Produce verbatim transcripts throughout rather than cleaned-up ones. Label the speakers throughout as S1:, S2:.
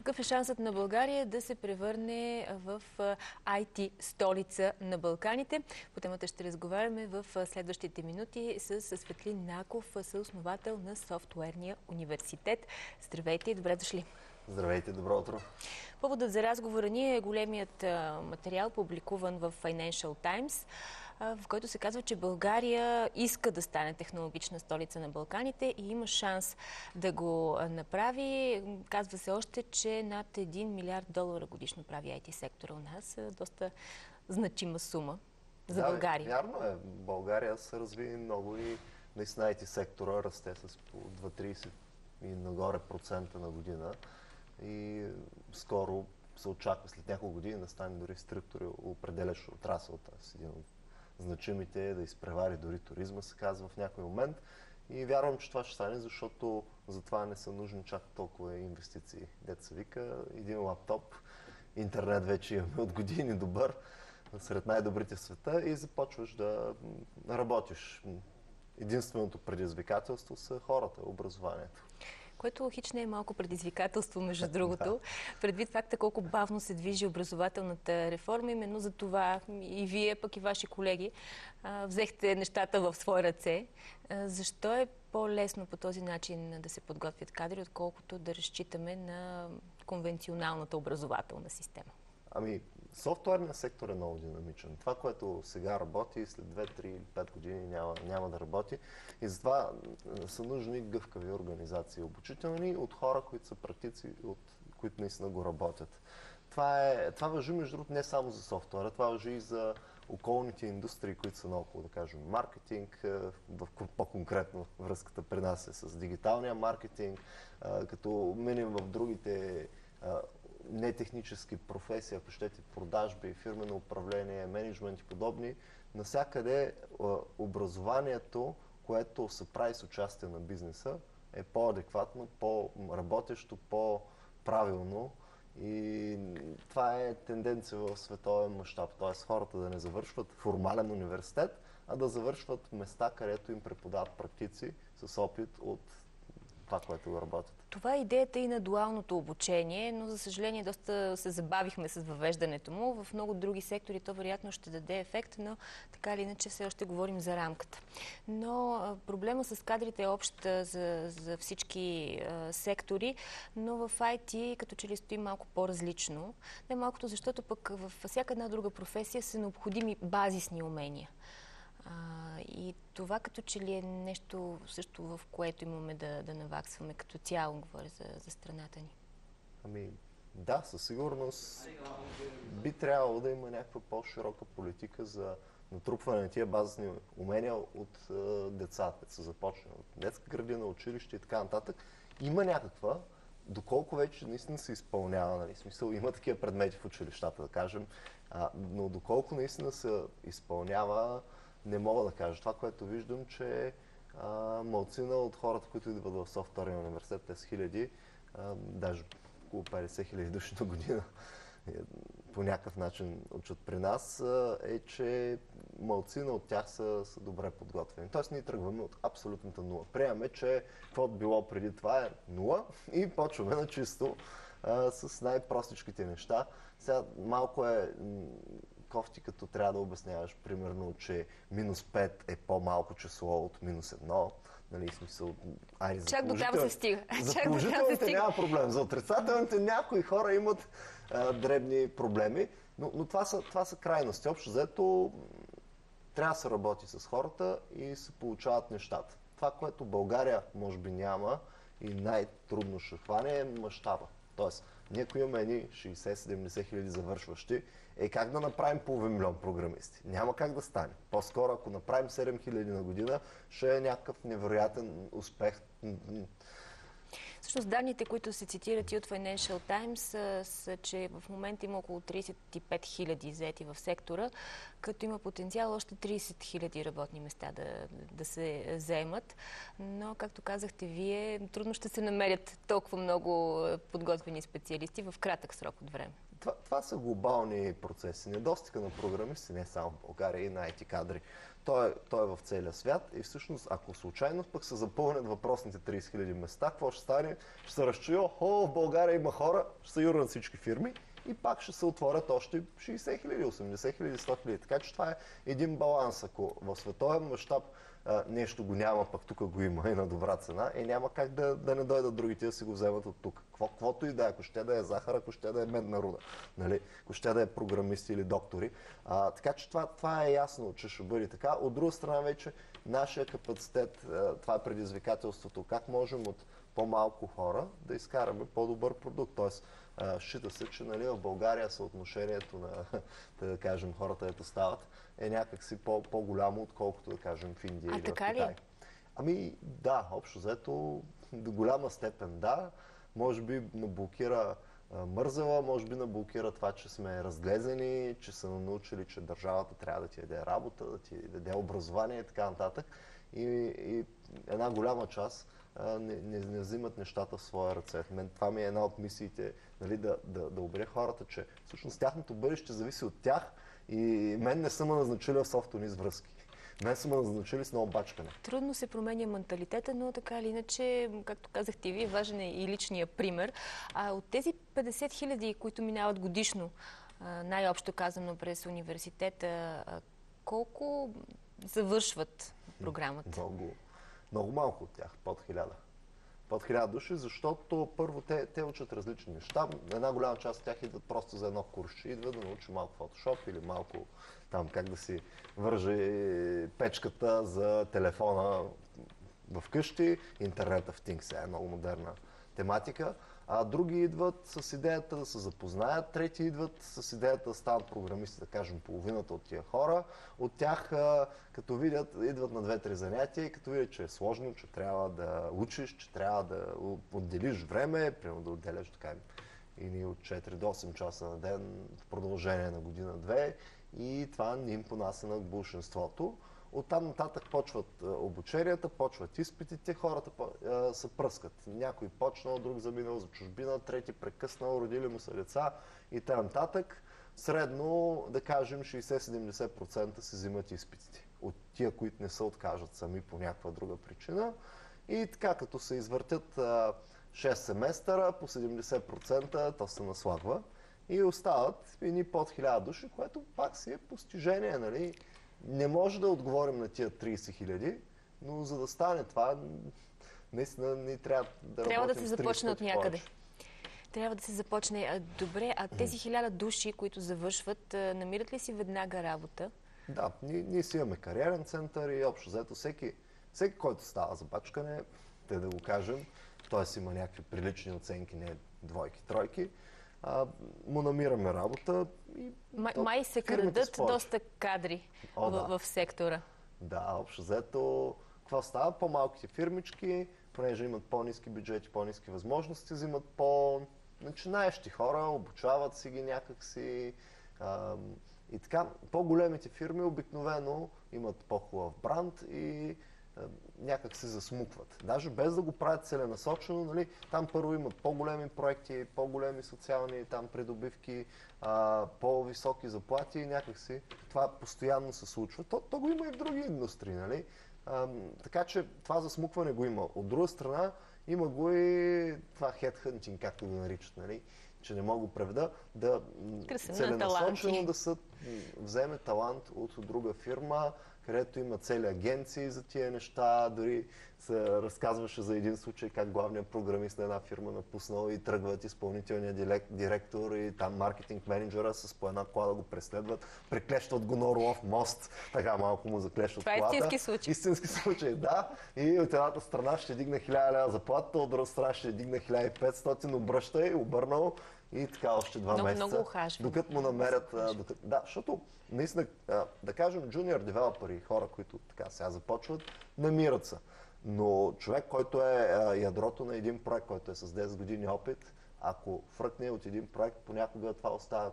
S1: Какъв е шансът на България да се превърне в ай ти столица на Балканите? По темата ще разговаряме в следващите минути с Светлин Наков, съосновател на Софтуерния университет. Здравейте и добре дошли!
S2: Здравейте, добро утро!
S1: Поводът за разговора ни е големият материал, публикуван в Financial Times, в който се казва, че България иска да стане технологична столица на Балканите и има шанс да го направи. Казва се още, че над един милиард долара годишно прави ай ти сектора у нас. Доста значима сума за
S2: да,
S1: България.
S2: Вярно е. България се разви много и наистина ай ти сектора расте с по два трийсет и нагоре процента на година. И скоро се очаква след няколко години да стане дори структури определящ отрасъл. Т.е. един от значимите е да изпревари дори туризма, се казва в някой момент. И вярвам, че това ще стане, защото за това не са нужни чак толкова инвестиции. Дето се вика, един лаптоп, интернет вече имаме от години добър, сред най-добрите в света и започваш да работиш. Единственото предизвикателство са хората, образованието.
S1: Което хич не е малко предизвикателство, между другото. Предвид факта колко бавно се движи образователната реформа, именно за това и вие, пък и ваши колеги, взехте нещата в свои ръце. Защо е по-лесно по този начин да се подготвят кадри, отколкото да разчитаме на конвенционалната образователна система?
S2: Ами, софтуерният сектор е много динамичен. Това, което сега работи, след две, три или пет години няма, няма да работи. И затова са нужни гъвкави организации, обучителни от хора, които са практици, от които наистина го работят. Това, е, това важи, между другото, не само за софтуера, това важи и за околните индустрии, които са наоколо, да кажем, маркетинг, по-конкретно връзката при нас е с дигиталния маркетинг, като минем в другите нетехнически професии, ако щете продажби, фирмено управление, менеджмент и подобни, навсякъде образованието, което се прави с участие на бизнеса, е по-адекватно, по-работещо, по-правилно и това е тенденция в световен мащаб. Т.е. хората да не завършват формален университет, а да завършват места, където им преподават практици с опит от това, което го работят.
S1: Това е идеята и на дуалното обучение, но за съжаление доста се забавихме с въвеждането му. В много други сектори то вероятно ще даде ефект, но така или иначе все още говорим за рамката. Но проблема с кадрите е общ за, за всички а, сектори, но в ай ти като че ли стои малко по-различно. Не малкото, защото пък във всяка една друга професия са необходими базисни умения. А, и това като че ли е нещо също, в което имаме да, да наваксваме като цяло, говоря за, за страната ни.
S2: Ами да, със сигурност би трябвало да има някаква по-широка политика за натрупване на тия базисни умения от е, децата, като се започне от детска градина, училище и така нататък. Има някаква, доколко вече наистина се изпълнява, нали, смисъл, има такива предмети в училищата, да кажем, а, но доколко наистина се изпълнява, не мога да кажа. Това, което виждам, че а, малцина от хората, които идват в Софтуерния университет, те са хиляди, а, даже около петдесет хиляди души на година по някакъв начин учат при нас, а, е, че малцина от тях са, са добре подготвени. Тоест ние тръгваме от абсолютната нула. Приемаме, че каквото било преди това е нула и почваме на чисто а, с най-простичките неща. Сега малко е кофти, като трябва да обясняваш, примерно, че минус пет е по-малко число от минус едно. Нали, смисъл, айде, за
S1: Чак до там се стига.
S2: За положителните няма проблем. За отрицателните някои хора имат а, дребни проблеми, но, но това, са, това са крайности. Общо взето трябва да се работи с хората и се получават нещата. Това, което България може би няма и най-трудно ще хване, е мащаба. Тоест, ние ако имаме едни шейсет-седемдесет хиляди завършващи, е как да направим половин милион програмисти? Няма как да стане. По-скоро, ако направим седем хиляди на година, ще е някакъв невероятен успех.
S1: Всъщност данните, които се цитират и от Financial Times, са, са, че в момента има около трийсет и пет хиляди заети в сектора, като има потенциал още трийсет хиляди работни места да, да се заемат. Но, както казахте вие, трудно ще се намерят толкова много подготвени специалисти в кратък срок от време.
S2: това, това са глобални процеси. Недостига на програмисти не само в България и на ай ти кадри. Той е, той е в целия свят и всъщност, ако случайно пък се запълнят въпросните трийсет хиляди места, какво ще стане? Ще се разчуи, о, в България има хора, ще се юрнат всички фирми и пак ще се отворят още шейсет хиляди, осемдесет хиляди, сто хиляди. Така че това е един баланс. Ако в световен мащаб нещо го няма, пък тук го има и на добра цена, и няма как да, да не дойдат другите да си го вземат от тук. Какво, каквото и да е, ако ще да е захар, ако ще да е медна руда, нали? Ако ще да е програмисти или доктори. А, така че това, това е ясно, че ще бъде така. От друга страна вече нашия капацитет, това е предизвикателството, как можем от по-малко хора да изкараме по-добър продукт. Тоест, счита се, че нали, в България съотношението на, да кажем, хората, ето стават, е някакси по- по-голямо, отколкото, да кажем, в Индия
S1: а
S2: или в
S1: така
S2: Китай.
S1: Ли?
S2: Ами да, общо взето, до голяма степен да. Може би наблокира мързела, може би наблокира това, че сме разглезени, че са научили, че държавата трябва да ти даде работа, да ти даде образование и така нататък. И, и една голяма част а, не, не, не взимат нещата в своя ръце. Мен, това ми е една от мисиите, нали, да, да, да убедя хората, че всъщност тяхното бъдеще зависи от тях и мен не са ме назначили в софтуерни връзки. Мен са ме назначили с много бачкане.
S1: Трудно се променя менталитета, но така или иначе, както казахте вие, важен е и личния пример. А от тези петдесет хиляди, които минават годишно, най-общо казано през университета, колко завършват програмата?
S2: Много, много малко от тях, под хиляда. Под хиляда души, защото първо те, те учат различни неща. Една голяма част от тях идват просто за едно курсче, идват да научи малко фотошоп или малко там как да си върже печката за телефона в къщи. Интернет of Things е много модерна тематика. А други идват с идеята да се запознаят, трети идват с идеята да станат програмисти, да кажем половината от тия хора. От тях, като видят, идват на две-три занятия и като видят, че е сложно, че трябва да учиш, че трябва да отделиш време, примерно да отделяш така и ни от четири до осем часа на ден в продължение на година-две и това не им понася на большинството. Оттам нататък почват обученията, почват изпитите, хората се пръскат. Някой почнал, друг заминал за чужбина, трети прекъснал, родили му са деца и т.н. Средно, да кажем, шейсет-седемдесет процента си взимат изпитите. От тия, които не се откажат сами по някаква друга причина. И така, като се извъртят шест семестъра, по седемдесет процента то се наслагва. И остават едни под хиляда души, което пак си е постижение, нали? Не може да отговорим на тия трийсет хиляди, но за да стане това, наистина ни трябва да
S1: трябва
S2: работим
S1: да се започне от някъде.
S2: Повече.
S1: Трябва да се започне. Добре, а тези хиляда души, които завършват, намират ли си веднага работа?
S2: Да, ние, ние си имаме кариерен център и общо взето всеки, всеки, който става за бачкане, те да го кажем, т.е. има някакви прилични оценки, не двойки, тройки, а, му намираме работа. И
S1: май,
S2: то,
S1: май се крадат доста кадри О, в, да. в сектора.
S2: Да, общо взето, какво става? По-малките фирмички, понеже имат по-ниски бюджети, по-ниски възможности, взимат по-начинаещи хора, обучават си ги някакси. А, и така, по-големите фирми обикновено имат по-хубав бранд и някак се засмукват. Даже без да го правят целенасочено, нали, там първо имат по-големи проекти, по-големи социални там придобивки, а, по-високи заплати и някак си това постоянно се случва. То, то го има и в други индустрии, нали? А, така че това засмукване го има. От друга страна има го и това headhunting, както го наричат, нали? Че не мога го преведа, да целенасочено да се вземе талант от друга фирма, където има цели агенции за тия неща. Дори се разказваше за един случай как главният програмист на една фирма напуснал и тръгват изпълнителният директор и там маркетинг менеджера с по една кола да го преследват. Преклещват го на Орлов мост, така малко му заклещват колата.
S1: Това е истински случай.
S2: Истински случай, да. И от едната страна ще дигне хиляда лева заплата, от друга страна ще дигне хиляда и петстотин, обръща и обърнал. И така още два
S1: много,
S2: месеца,
S1: много
S2: докато му намерят... Докато, да, защото наистина, да кажем, джуниор девелопери, хора, които така сега започват, намират се. Но човек, който е ядрото на един проект, който е с десет години опит, ако фръкне от един проект, понякога това остава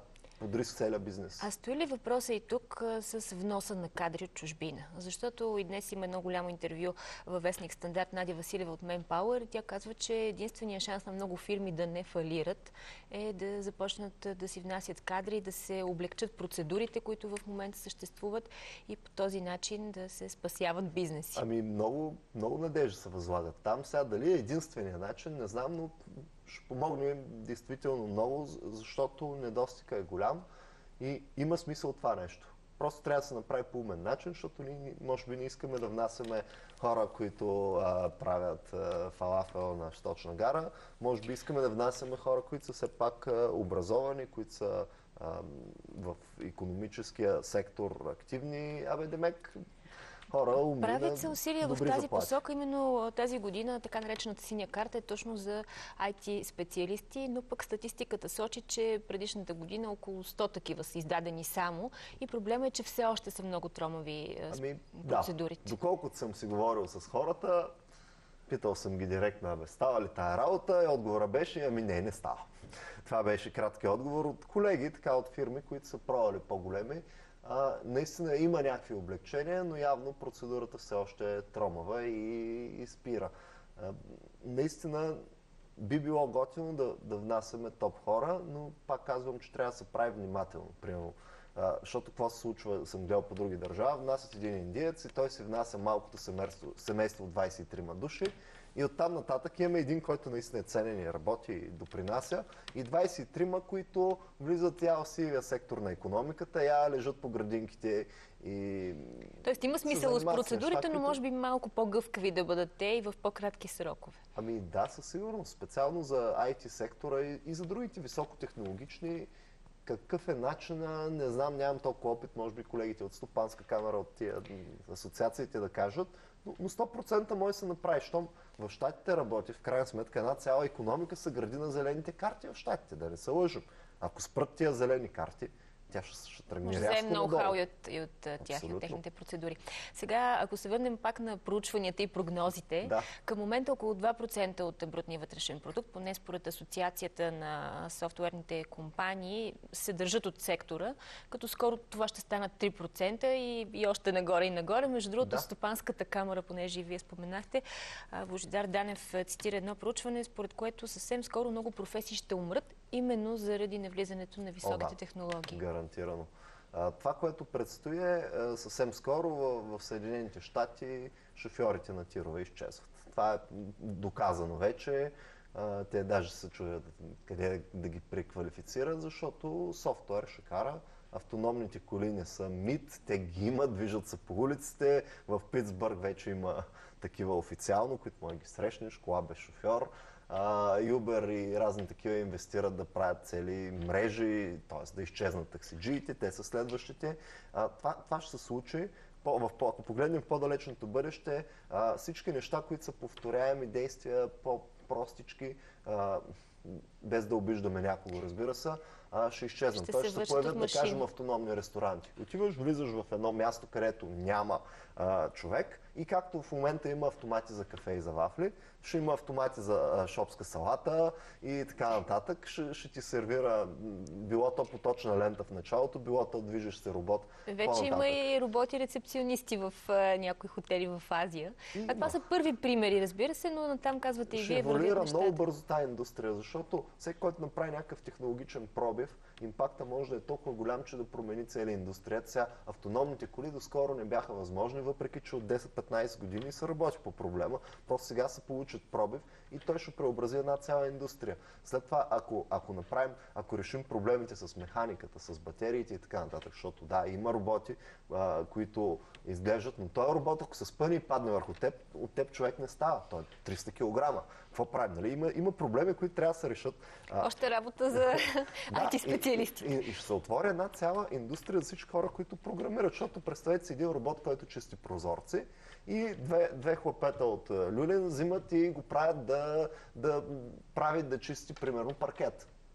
S2: риск целия бизнес.
S1: А стои ли въпроса и тук а, с вноса на кадри от чужбина? Защото и днес има едно голямо интервю във вестник Стандарт Надя Василева от Manpower и тя казва, че единственият шанс на много фирми да не фалират е да започнат да си внасят кадри, да се облегчат процедурите, които в момента съществуват и по този начин да се спасяват бизнеси.
S2: Ами много, много надежда се възлагат там. Сега дали е единствения начин, не знам, но ще помогне действително много, защото недостига е голям и има смисъл това нещо. Просто трябва да се направи по умен начин, защото ние може би не искаме да внасяме хора, които а, правят а, фалафел на Щочна гара. Може би искаме да внасяме хора, които са все пак а, образовани, които са а, в икономическия сектор активни. Абе, демек, хора умни.
S1: Правят се усилия в тази
S2: заплати.
S1: посока. Именно тази година така наречената синя карта е точно за ай ти специалисти, но пък статистиката сочи, че предишната година около сто такива са издадени само и проблема е, че все още са много тромави
S2: ами,
S1: процедурите.
S2: Да. Доколкото съм си говорил с хората, питал съм ги директно, абе, става ли тая работа? И отговора беше, ами не, не става. Това беше краткият отговор от колеги, така от фирми, които са пробвали по-големи. А, наистина има някакви облегчения, но явно процедурата все още е тромава и, и спира. А, наистина би било готино да, да внасяме топ хора, но пак казвам, че трябва да се прави внимателно. Примерно, а, защото какво се случва, съм гледал по други държави, внасят един индиец и той си внася малкото семейство, семейство от двадесет и трима души. И оттам нататък имаме един, който наистина е ценен и работи и допринася. И двадесет и трима, които влизат я в сивия сектор на икономиката, я лежат по градинките и...
S1: Тоест има смисъл с процедурите, но може би малко по-гъвкави да бъдат те и в по-кратки срокове.
S2: Ами да, със сигурност. Специално за ай ти сектора и, и за другите високотехнологични. Какъв е начина, не знам, нямам толкова опит, може би колегите от Стопанска камера, от тия асоциациите да кажат, но, но сто процента може да се направи. Щом в Щатите работи, в крайна сметка една цяла икономика се гради на зелените карти в Щатите, да не се лъжим. Ако спрат тия зелени карти, тя ще, ще тръгне рязко надолу.
S1: Може да вземем ноу-хау и от, и от тях, и от техните процедури. Сега, ако се върнем пак на проучванията и прогнозите,
S2: да.
S1: Към момента около два процента от брутния вътрешен продукт, поне според Асоциацията на софтуерните компании, се държат от сектора, като скоро това ще станат три процента и, и още нагоре и нагоре. Между другото, да. Стопанската камера, понеже и вие споменахте, Божидар Данев цитира едно проучване, според което съвсем скоро много професии ще умрат, именно заради навлизането на високите О, да. технологии.
S2: Гарантирано. А, това, което предстои е съвсем скоро в, в Съединените щати шофьорите на тирове изчезват. Това е доказано вече. А, те даже се чудят къде да ги преквалифицират, защото софтуер ще кара. Автономните коли не са мит, те ги имат, движат се по улиците. В Питсбърг вече има такива официално, които може да ги срещнеш, кола без шофьор. Uber и разни такива инвестират да правят цели мрежи, т.е. да изчезнат таксиджиите, те са следващите. А, това, това ще се случи. По, в, ако погледнем в по-далечното бъдеще, а, всички неща, които са повторяеми действия, по-простички, а, без да обиждаме някого, разбира се, а, ще изчезнат. Той ще се появят, да кажем, автономни ресторанти. Отиваш, влизаш в едно място, където няма а, човек и както в момента има автомати за кафе и за вафли, ще има автомати за а, шопска салата и така нататък. Ще, ще ти сервира било то поточна лента в началото, било то движещ се робот.
S1: Вече има и роботи-рецепционисти в а, някои хотели в Азия.
S2: И,
S1: а това
S2: да.
S1: са първи примери, разбира се, но натам казвате и
S2: ще
S1: вие вървят
S2: нещата.
S1: нещата.
S2: Много бързо тази индустрия, защото всеки, който направи някакъв технологичен пробив, импакта може да е толкова голям, че да промени цялата индустрия. Сега автономните коли доскоро не бяха възможни, въпреки че от десет-петнайсет години се работи по проблема. Просто сега се получат пробив и той ще преобрази една цяла индустрия. След това, ако, ако направим, ако решим проблемите с механиката, с батериите и така нататък, защото да, има роботи, а, които изглеждат, но този робот, ако се спъне и падне върху теб, от теб човек не става. Той е триста килограма. Какво правим? Нали? Има, има проблеми, които трябва да се решат.
S1: Още работа за ай ти специалисти.
S2: И, и, и ще се отвори една цяла индустрия за всички хора, които програмират, защото представете си един робот, който чисти прозорци и две, две хлапета от Люлин взимат и го правят да, да прави да чисти, примерно, паркет.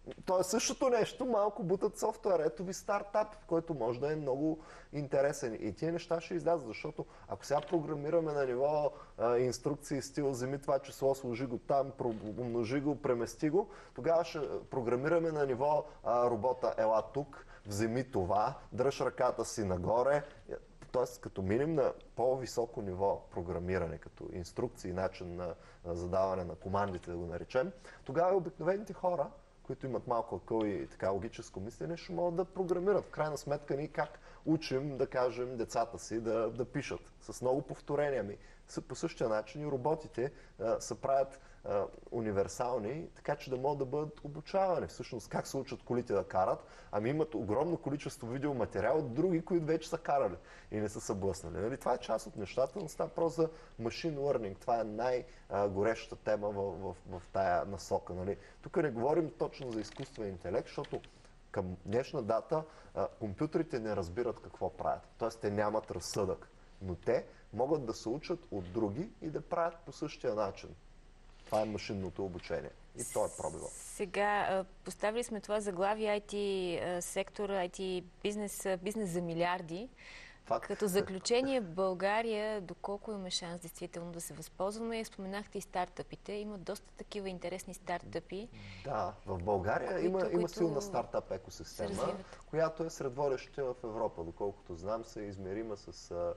S2: То е същото нещо, малко бутат софтуер. Ето ви стартап, който може да е много интересен. И тия неща ще излязат, защото ако сега програмираме на ниво а, инструкции, стил, вземи това число, сложи го там, умножи го, премести го, тогава ще програмираме на ниво а, робота, ела тук, вземи това, дръж ръката си нагоре. Тоест, като минем на по-високо ниво програмиране, като инструкции, начин на, на задаване на командите, да го наречем, тогава обикновените хора, които имат малко акъл и така логическо мислене, ще могат да програмират. В крайна сметка ние как учим, да кажем, децата си да, да пишат с много повторения. Ми. По същия начин и роботите а, се правят а, универсални, така че да могат да бъдат обучавани. Всъщност как се учат колите да карат? Ами имат огромно количество видеоматериал от други, които вече са карали и не са се блъснали. Нали? Това е част от нещата, но става просто за machine learning. Това е най-горещата тема в, в, в тая насока. Нали? Тук не говорим точно за изкуствен интелект, защото към днешна дата а, компютрите не разбират какво правят. Тоест те нямат разсъдък. Но те могат да се учат от други и да правят по същия начин. Това е машинното обучение. И то е пробива.
S1: Сега поставили сме това заглавие ай ти сектор, ай ти бизнес, бизнес за милиарди. Факт. Като заключение, България, доколко имаме шанс действително да се възползваме, споменахте и стартъпите. Има доста такива интересни стартъпи.
S2: Да, в България които, има, има силна стартъп екосистема, която е сред водещите в Европа. Доколкото знам, се измерима с а,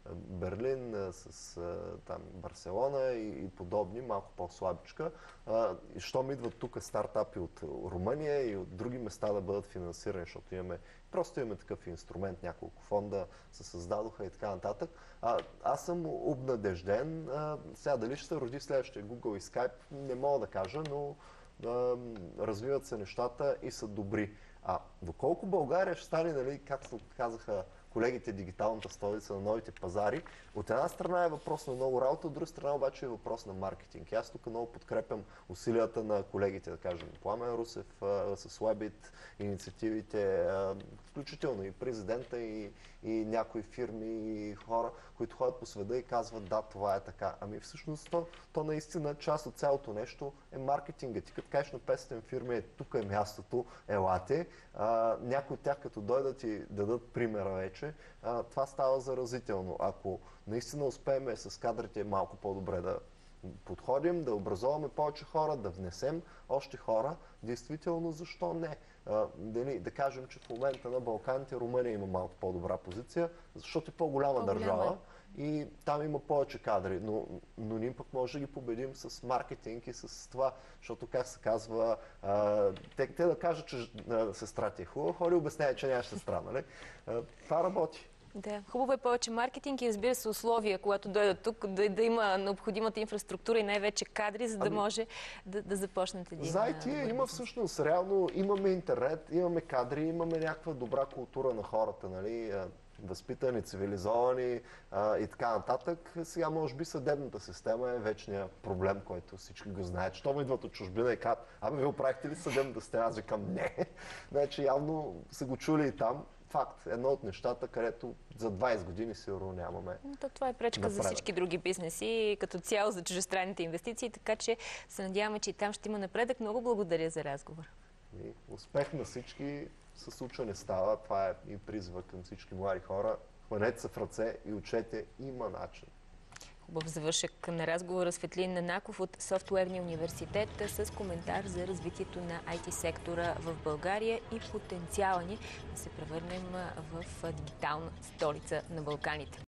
S2: Берлин, с а, там, Барселона и, и подобни, малко по-слабичка. А, и щом идват тук стартапи от Румъния и от други места да бъдат финансирани, защото имаме просто имаме такъв инструмент, няколко фонда се създадоха и така нататък. А, аз съм обнадежден. А, сега дали ще се роди следващия Google и Skype, не мога да кажа, но а, развиват се нещата и са добри. А доколко България ще стане, нали, както казаха колегите, дигиталната столица на новите пазари, от една страна е въпрос на много работа, от друга страна обаче е въпрос на маркетинг. Аз тук много подкрепям усилията на колегите, да кажем, Пламен Русев с Webit, инициативите, включително и президента, и, и някои фирми, и хора, които ходят по света и казват, да, това е така. Ами всъщност то, то наистина част от цялото нещо е маркетинга. Ти като кажеш на петстотин фирми, е, тук е мястото, елате. А, някои от тях като дойдат и дадат примера вече, а, това става заразително. Ако наистина успеем с кадрите малко по-добре да подходим, да образоваме повече хора, да внесем още хора, действително защо не? А, дали, да кажем, че в момента на Балканите Румъния има малко по-добра позиция, защото е по-голяма по държава и там има повече кадри, но, но ние пък може да ги победим с маркетинг и с това, защото как се казва, а, те, те да кажат, че а, сестра ти е хубава, хора обясняват, че нямаш сестра, нали? А, това работи.
S1: Да, хубаво е повече маркетинг и разбира се условия, когато дойдат тук, да, да има необходимата инфраструктура и най-вече кадри, за да ами, може да, да започнете един.
S2: За ай ти има всъщност, реално имаме интернет, имаме кадри, имаме някаква добра култура на хората, нали? Възпитани, цивилизовани а, и така нататък. Сега може би съдебната система е вечният проблем, който всички го знаят. Щом идват от чужбина и казват, абе, вие оправихте ли съдебната система? Аз викам, не. Значи явно са го чули и там. Факт, едно от нещата, където за двайсет години сигурно нямаме.
S1: То, това е пречка напредък за всички други бизнеси, като цяло за чуждестранните инвестиции, така че се надяваме, че и там ще има напредък. Много благодаря за разговор.
S2: И успех на всички, с учене става. Това е и призва към всички млади хора. Хванете се в ръце и учете, има начин.
S1: Хубав завършък на разговора Светлин Нанаков от Софтуерния университет с коментар за развитието на ай ти сектора в България и потенциала ни да се превърнем в дигитална столица на Балканите.